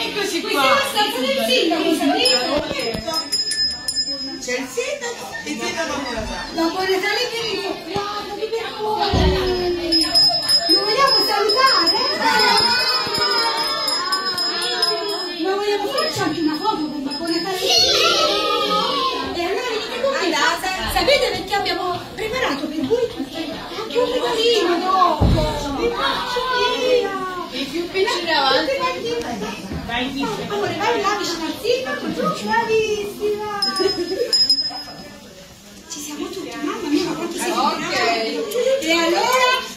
Eccoci qua. Questa è la stanza del sindaco, sapete? C'è il sindaco e c'è la Babbo Natale. Babbo Natale è venuto qua, per cuore. Lo vogliamo salutare? Ma vogliamo farci anche una foto con Babbo Natale? E allora venite con me. Sapete perché abbiamo preparato per voi anche un regalino dopo? Vi faccio via. I più piccini avanti. Allora vai là vicino al sindaco, bravissima. Ci siamo tutti, mamma mia, ma quanto siete bravi. Ok. E allora